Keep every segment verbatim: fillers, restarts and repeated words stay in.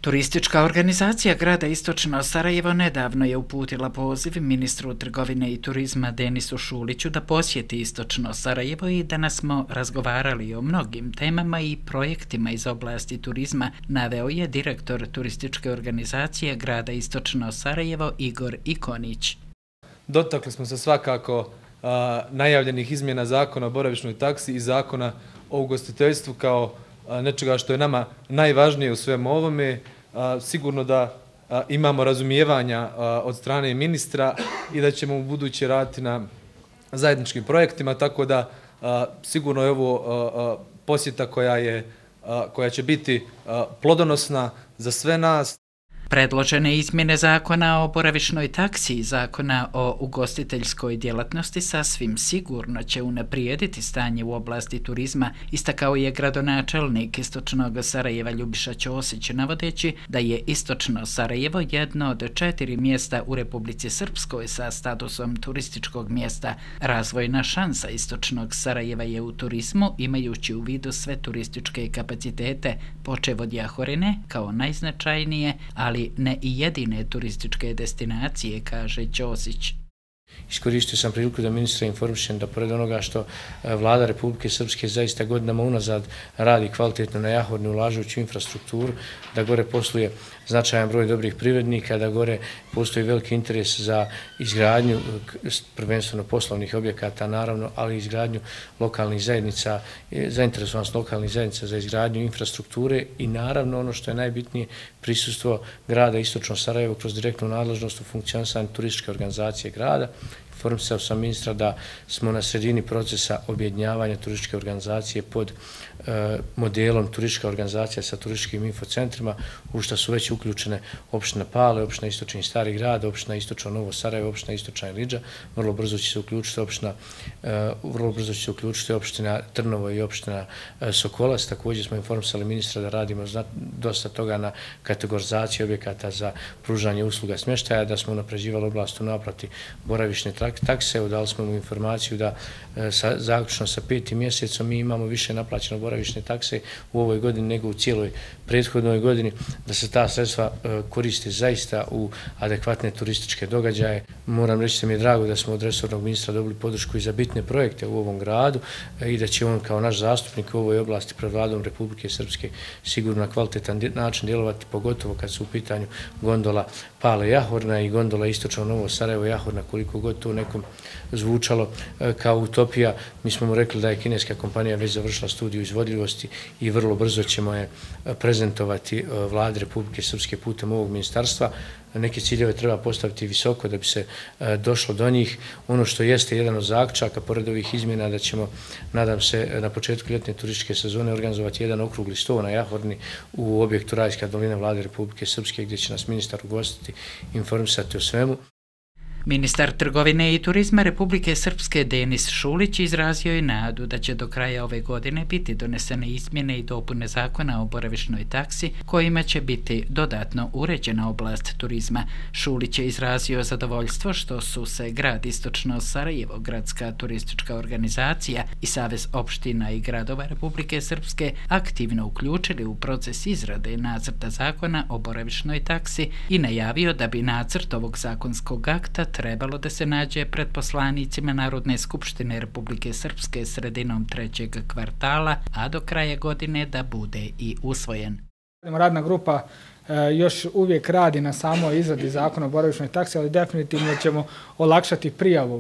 Turistička organizacija grada Istočno Sarajevo nedavno je uputila poziv ministru trgovine i turizma Denisu Šuliću da posjeti Istočno Sarajevo i danas smo razgovarali o mnogim temama i projektima iz oblasti turizma, naveo je direktor turističke organizacije grada Istočno Sarajevo Igor Ikonić. Dotakli smo se svakako a, najavljenih izmjena zakona o boravišnoj taksi i zakona o ugostiteljstvu kao a, nečega što je nama najvažnije u svemu ovome. A, sigurno da a, imamo razumijevanja a, od strane ministra i da ćemo u buduće raditi na zajedničkim projektima, tako da a, sigurno je ovo a, a, posjeta koja, je, a, koja će biti a, plodonosna za sve nas. Predložene izmjene zakona o boravišnoj taksi i zakona o ugostiteljskoj djelatnosti sasvim sigurno će unaprijediti stanje u oblasti turizma, istakao je gradonačelnik Istočnog Sarajeva Ljubiša Ćosić, navodeći da je Istočno Sarajevo jedno od četiri mjesta u Republici Srpskoj sa statusom turističkog mjesta. Razvojna šansa Istočnog Sarajeva je u turizmu, imajući u vidu sve turističke kapacitete, počev od Jahorine kao najznačajnije, ali ne i jedine turističke destinacije, kaže Ćosić. Iskoristio sam priliku da ministra informišem da pored onoga što vlada Republike Srpske zaista godinama unazad radi kvalitetno na Jahorni ulažujući infrastrukturu, da gore posluje značajan broj dobrih privrednika, da gore postoji veliki interes za izgradnju prvenstveno poslovnih objekata, naravno, ali i izgradnju lokalnih zajednica, zainteresovanost lokalnih zajednica za izgradnju infrastrukture i naravno ono što je najbitnije, prisustvo grada Istočno Sarajevo kroz direktnu nadležnost u funkcionisanju turističke organizacije grada. Informisao sam ministra da smo na sredini procesa objedinjavanja turističke organizacije pod e, modelom turistička organizacija sa turističkim infocentrima, u što su već uključene opština Pale, opština Istočni Stari grad, opština Istočno Novo Sarajevo, opština Istočna Ilidža. Vrlo brzo će se uključiti opština, e, vrlo brzo će se uključiti opština Trnovo i opština e, Sokolac. Također smo informisali ministra da radimo zna, dosta toga na kategorizaciji objekata za pružanje usluga smještaja, da smo napređivali oblast u naplati boravišne takse. Dali smo mu informaciju da sa, zaključno sa petim mjesecom mi imamo više naplaćeno boravišne takse u ovoj godini nego u cijeloj prethodnoj godini, da se ta sredstva koriste zaista u adekvatne turističke događaje. Moram reći da mi je drago da smo od resornog ministra dobili podršku i za bitne projekte u ovom gradu i da će on kao naš zastupnik u ovoj oblasti pred vladom Republike Srpske sigurno na kvalitetan način djelovati, pogotovo kad su u pitanju gondola Pale Jahorna i gondola Istočno Novo Sarajevo Jahorna, koliko god to nekom zvučalo kao utopija. Mi smo mu rekli da je kineska kompanija već završila studiju izvodljivosti i vrlo brzo ćemo je prezentovati vladi Republike Srpske putem ovog ministarstva. Neke ciljeve treba postaviti visoko da bi se došlo do njih. Ono što jeste jedan od zaključaka pored ovih izmjena da ćemo, nadam se, na početku ljetne turističke sezone organizovati jedan okrugli sto na Jahorni u objektu Rajska dolina vlade Republike Srpske gdje će nas ministar ugostiti, informisati o svemu. Ministar trgovine i turizma Republike Srpske Denis Šulić izrazio je nadu da će do kraja ove godine biti donesene izmjene i dopune zakona o boravišnoj taksi kojima će biti dodatno uređena oblast turizma. Šulić je izrazio zadovoljstvo što su se grad Istočno Sarajevo, gradska turistička organizacija i Savez opština i gradova Republike Srpske aktivno uključili u proces izrade nacrta zakona o boravišnoj taksi i najavio da bi nacrt ovog zakonskog akta trebalo da se nađe pred poslanicima Narodne skupštine Republike Srpske sredinom trećeg kvartala, a do kraja godine da bude i usvojen. Radna grupa još uvijek radi na samoj izradi zakona o boravišnoj taksi, ali definitivno ćemo olakšati prijavu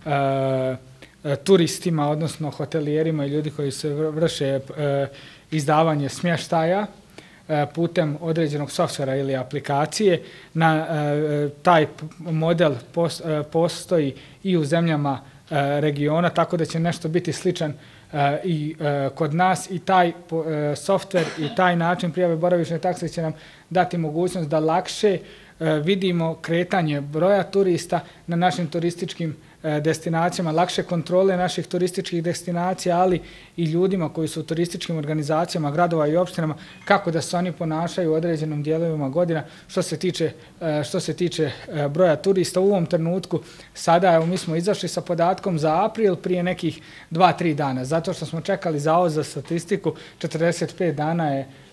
turistima, odnosno hotelijerima i ljudi koji se vrše izdavanje smještaja putem određenog softvera ili aplikacije. Na taj model postoji i u zemljama regiona, tako da će nešto biti sličan i kod nas i taj softver i taj način prijave boravišne takse će nam dati mogućnost da lakše vidimo kretanje broja turista na našim turističkim destinacijama, lakše kontrole naših turističkih destinacija, ali i ljudima koji su u turističkim organizacijama, gradova i opštinama, kako da se oni ponašaju u određenom dijelovima godina što se tiče, što se tiče broja turista. U ovom trenutku sada mi smo izašli sa podatkom za april prije nekih dva tri dana, zato što smo čekali Zavod za statistiku, četrdeset pet dana je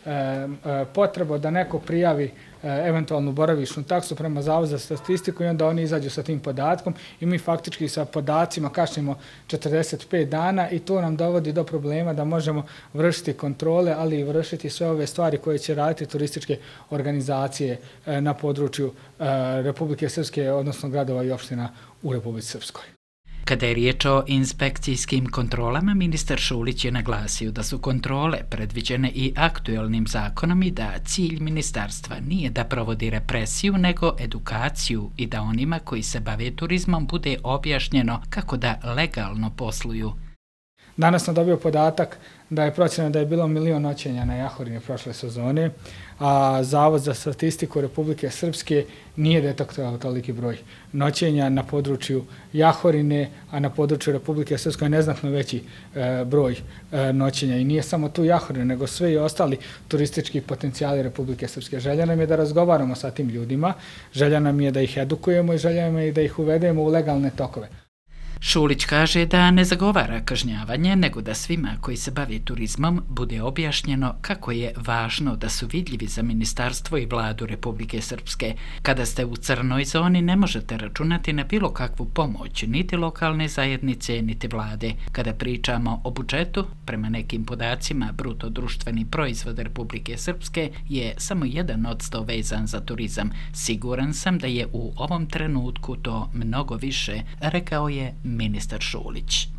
potrebu da neko prijavi eventualnu boravišnu taksu prema Zavodu za statistiku i onda oni izađu sa tim podatkom i mi faktički sa podacima kašnjemo četrdeset pet dana i to nam dovodi do problema da možemo vršiti kontrole, ali i vršiti sve ove stvari koje će raditi turističke organizacije na području Republike Srpske, odnosno gradova i opština u Republici Srpskoj. Kada je riječ o inspekcijskim kontrolama, ministar Šulić je naglasio da su kontrole predviđene i aktuelnim zakonom i da cilj ministarstva nije da provodi represiju, nego edukaciju i da onima koji se bave turizmom bude objašnjeno kako da legalno posluju. Danas sam dobio podatak da je procjena da je bilo milion noćenja na Jahorini prošle sezone, a Zavod za statistiku Republike Srpske nije detektovao toliki broj noćenja na području Jahorine, a na području Republike Srpske je neznatno veći e, broj e, noćenja. I nije samo tu Jahorina, nego sve i ostali turistički potencijali Republike Srpske. Želja nam je da razgovaramo sa tim ljudima, želja nam je da ih edukujemo i želja nam je da ih uvedemo u legalne tokove. Šulić kaže da ne zagovara kažnjavanje, nego da svima koji se bave turizmom bude objašnjeno kako je važno da su vidljivi za ministarstvo i vladu Republike Srpske. Kada ste u crnoj zoni ne možete računati na bilo kakvu pomoć, niti lokalne zajednice, niti vlade. Kada pričamo o budžetu, prema nekim podacima, bruto društveni proizvod Republike Srpske je samo jedan odsto vezan za turizam. Siguran sam da je u ovom trenutku to mnogo više, rekao je ministar Šulić.